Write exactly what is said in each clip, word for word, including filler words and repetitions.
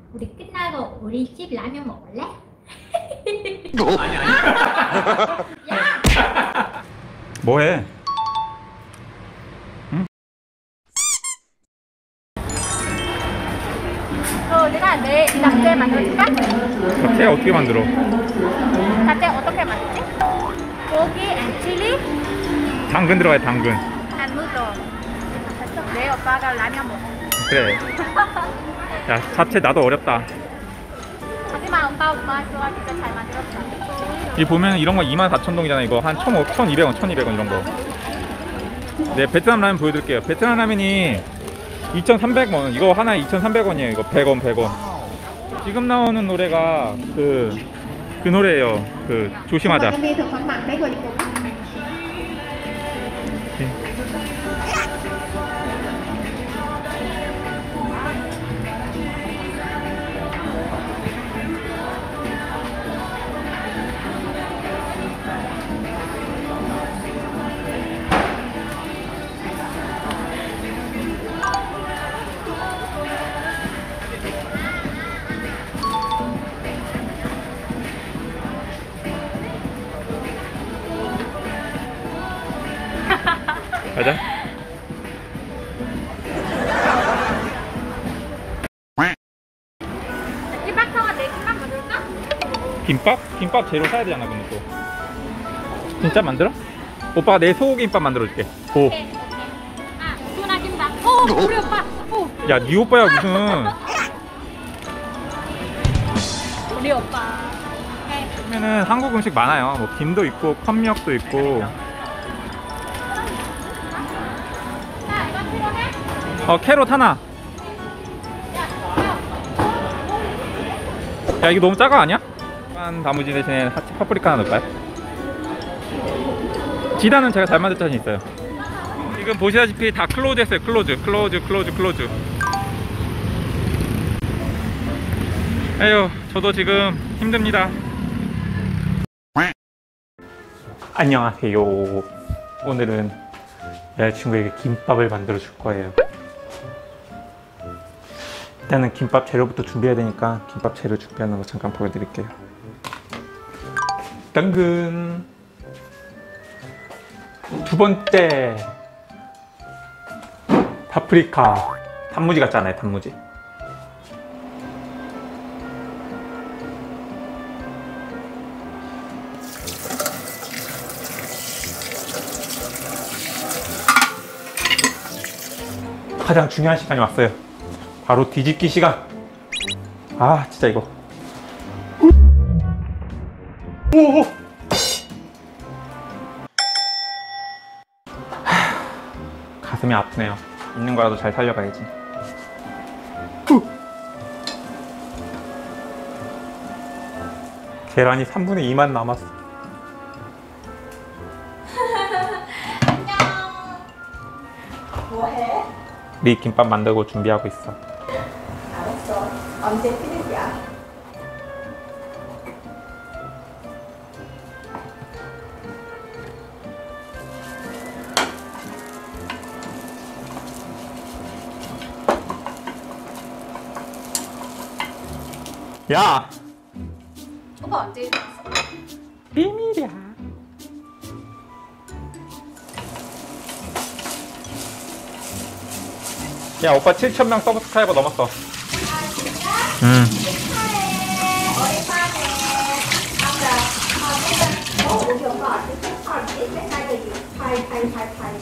우리 끝나고 우리 집 라면 먹을래? 아니 아니. 야! 뭐해? 응? 어, 내가 내 잡채 만들어줄까? 잡채 어떻게 만들어? 잡채 어떻게 만들지? 고기 앤 칠리 당근 들어가야 당근. 안 묻어. 됐어. 내 오빠가 라면 먹어. 그래. 야 잡채 나도 어렵다. 하지만 오빠 오빠 좋아 진짜 잘 만들었어. 이 보면 이런 거 이만 사천 동이잖아. 이거 한 천이백 원, 천이백 원 이런 거. 네, 베트남 라면 보여드릴게요. 베트남 라면이 이천삼백 원. 이거 하나에 이천삼백 원이에요. 이거 백 원, 백 원. 지금 나오는 노래가 그, 그 노래예요. 그 조심하자. 가자. 김밥 사와 내 김밥 만들까? 김밥? 김밥 재료 사야 되잖아. 근데 또 진짜 만들어? 오빠가 내 소고기김밥 만들어줄게. 고. 오케이 오케이. 아 누나 김밥. 오 우리 오빠. 오 야, 네 오빠야 무슨? 우리 오빠. 오케이. 그러면은 한국 음식 많아요. 뭐 김도 있고 컵미역도 있고. 자 이거 필요해? 어, 캐롯 하나. 야, 이거 너무 작아 아니야? 한 다무지 대신에 하치 파프리카 하나 넣을까요? 지단은 제가 잘 만들 자신 있어요. 지금 보시다시피 다 클로즈 했어요. 클로즈, 클로즈, 클로즈, 클로즈. 에휴, 저도 지금 힘듭니다. 안녕하세요. 오늘은 여자친구에게 김밥을 만들어 줄 거예요. 일단은 김밥 재료부터 준비해야 되니까 김밥 재료 준비하는 거 잠깐 보여드릴게요. 당근. 두 번째 파프리카. 단무지 같잖아요, 단무지. 가장 중요한 시간이 왔어요. 바로 뒤집기 시간. 아 진짜 이거. 오! 가슴이 아프네요. 있는 거라도 잘 살려가야지. 후! 계란이 삼분의 이만 남았어. 안녕. 뭐해? 리 김밥 만들고 준비하고 있어. 알았어. 언제 피는야? 야! 오빠 언제 일어났어? 비밀이야. 야, 오빠 칠천 명 서브스크라이버 넘었어. 아 진짜? 응. 축하해. 오랜만에. 맞아. 아 내가 어 우리 오빠 아직 축하하지? 맨날 얘기. 팔팔팔팔.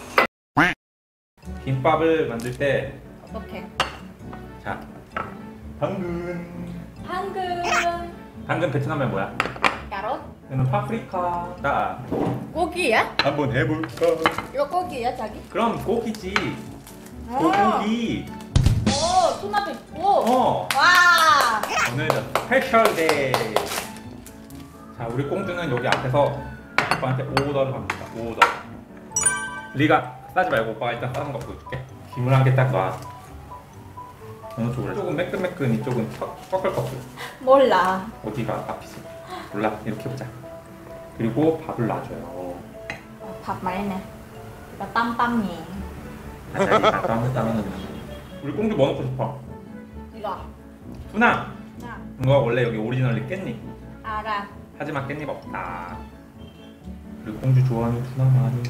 김밥을 만들 때, 어떡해? 자, 당근. 방금 당근 베트남에 뭐야? 야롯? 이거는 파프리카. 나 고기야? 한번 해볼까? 이거 고기야 자기? 그럼 고기지. 아. 고기. 오 토마토 있고. 어. 와. 오늘은 스페셜 데이. 자, 우리 꽁주는 여기 앞에서 오빠한테 오더를 합니다. 오더. 리가 싸지 말고 오빠가 일단 싸는 거 보여줄게. 김을 한 개 딱 놔. 어느 쪽으로? 이쪽은 매끈매끈, 이쪽은 꺼끌꺼끌. 몰라. 어디가 앞이지? 몰라. 이렇게 보자. 그리고 밥을 놔줘요. 밥 말네. 이거 땀빵이. 아싸리 다 따면 따면. 우리 꽁주 뭐 넣고 싶어? 이거. 푸나 나. 이거 원래 여기 오리지널리 깻잎. 알아. 하지만 깻잎 없다. 그리고 공주 좋아하는 푸나 많이.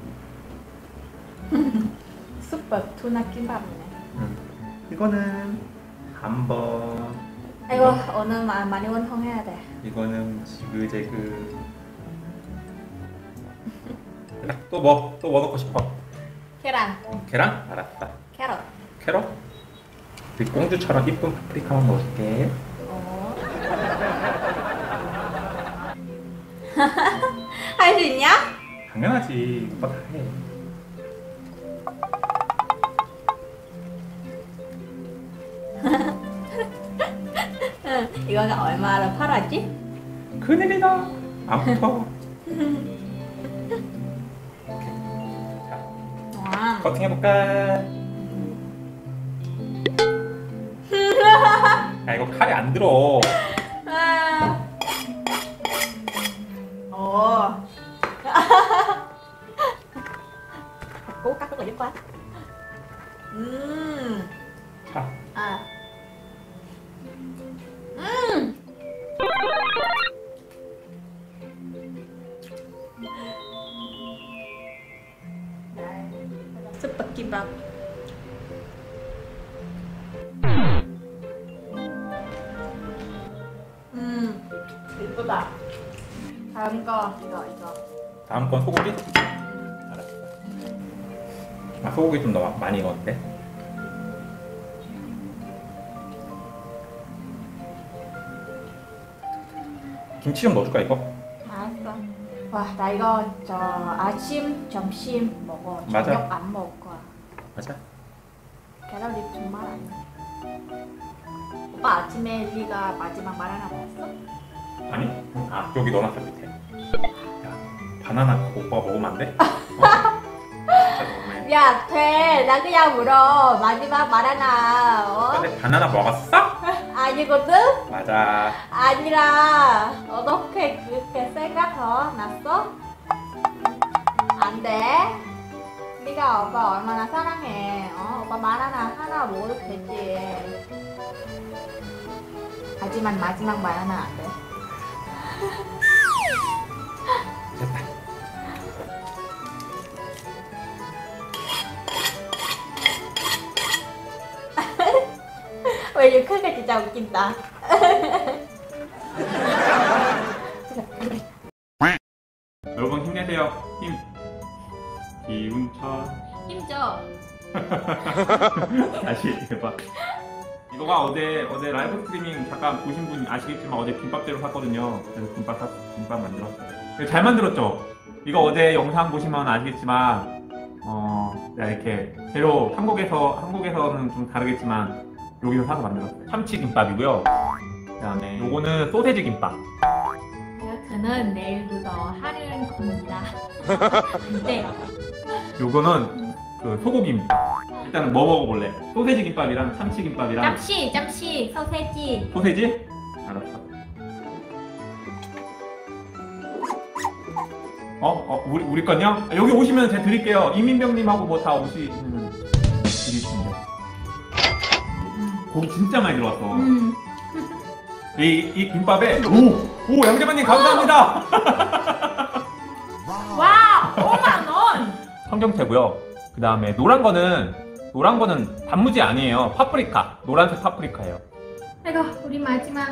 슈퍼 투나 김밥이네. 응. 이거는 한번. 이거 오늘 마, 많이 원통해야 돼. 이거는 지그재그. 또 뭐? 또 뭐 넣고 싶어? 계란. 계란? 알았다. 캐럿. 캐럿? 우리 공주처럼 이쁜 파프리카만 넣어줄게. 어. 할 수 있냐? 당연하지. 오빠 다 해. 이거는 얼마나 팔았지? 큰일이다. 안 붙어. 와. 커팅해볼까? 야 이거 칼이 안 들어. 아. 오. cố cắt rất là dứt khoát. Ừm. 자, À. Ừm. Đây, super kimbap. 음, 예쁘다. 다음 거 이거 이거. 다음 건 소고기? 알았어. 아 소고기 좀 더 많이 익었대. 김치 좀 넣어줄까 이거? 알았어. 와, 나 이거 저 아침, 점심 먹어. 맞아. 저녁 안 먹을 거야. 맞아. 계란이 정말 아니야. 오빠 아침에 네가 마지막 말 하나 먹었어? 아니? 아 여기 넣어놨어 밑에. 야 바나나 그거 오빠가 먹으면 안 돼? 어? 진짜 너무해. 야, 돼. 나 그냥 물어. 마지막 말 하나. 어? 근데 바나나 먹었어? 아니거든? 맞아. 아니라 어떻게 그렇게 생각어? 났어? 안 돼. 네가 오빠 얼마나 사랑해. 어? 오빠 말 하나 하나 먹어도 되지. 하지만 마지막 말 하나 안 돼. 됐다. 왜 이렇게 크게 진짜 웃긴다. 여러분 힘내세요. 힘. 기운차. 힘줘. 다시 해봐. 이거가 어제 어제 라이브 스트리밍 잠깐 보신 분 아시겠지만 어제 김밥재료 샀거든요. 그래서 김밥 사 김밥 만들었어요. 잘 만들었죠? 이거 어제 영상 보시면 아시겠지만 어 내가 이렇게 재료 한국에서 한국에서는 좀 다르겠지만 여기서 사서 만들었어요. 참치 김밥이고요. 그다음에 요거는 소세지 김밥. 저는 내일부터 하는 겁니다. 네. 요거는 그 소고기입니다. 일단은 뭐 먹어볼래? 소세지 김밥이랑 참치 김밥이랑 잠시 잠시 소세지. 소세지? 알았어. 어? 어? 우리, 우리 건요? 아, 여기 오시면 제가 드릴게요. 이민병님하고 뭐 다 오시면 드리시면 돼요. 고기 진짜 많이 들어왔어. 음. 이, 이 김밥에 오! 오! 양재만님 감사합니다! 와, 오만 원. 청경채고요. 그 다음에 노란 거는 노란 거는 단무지 아니에요. 파프리카. 노란색 파프리카예요. 이거 우리 마지막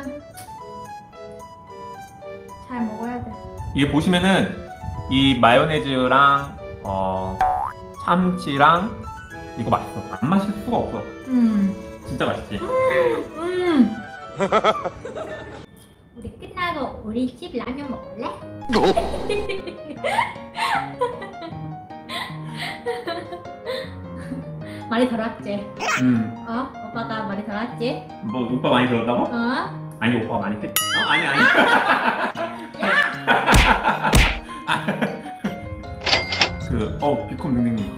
잘 먹어야 돼. 이게 보시면은 이 마요네즈랑 어 참치랑 이거 맛있어. 안 마실 수가 없어. 음. 진짜 맛있지? 음. 우리 끝나고 우리 집 라면 먹을래? 많이 덜었지? 음. 어? 오빠가 많이 덜었지? 뭐 오빠 많이 들었다고? 어? 아니 오빠가 많이 했? 어? 아니 아니. 그, 어, 비콤 능능님.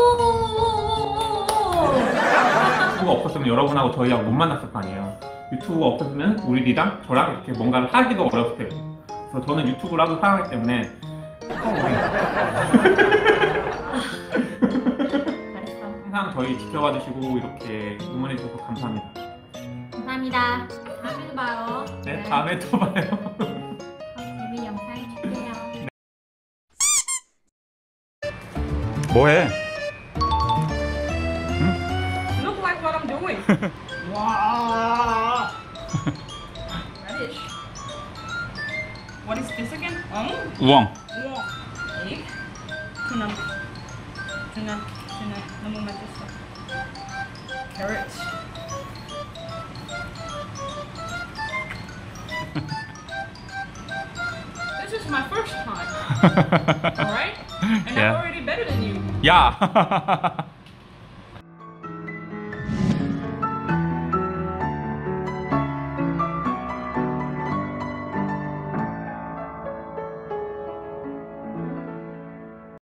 유튜브가 없었으면 여러분하고 저희하고 못 만났을 거 아니에요. 유튜브가 없었으면 우리들이랑 저랑 이렇게 뭔가를 하기도 어려웠을 테고. 그래서 저는 유튜브를 하도 사랑하기 때문에 항상 저희 지켜봐 주시고 이렇게 응원해 주셔서 감사합니다. 감사합니다. 다음에 또 봐요. 네, 다음에 또 봐요. 재미 영상 줄게요. 뭐해? Look like what I'm doing. Wow. Radish. What is this again? Oh, 우엉. wow. Egg. Tuna. Tuna. Tuna. 너무 맛있어. Carrots. This is my first time. All right? And Yeah. I'm already better than you. 야.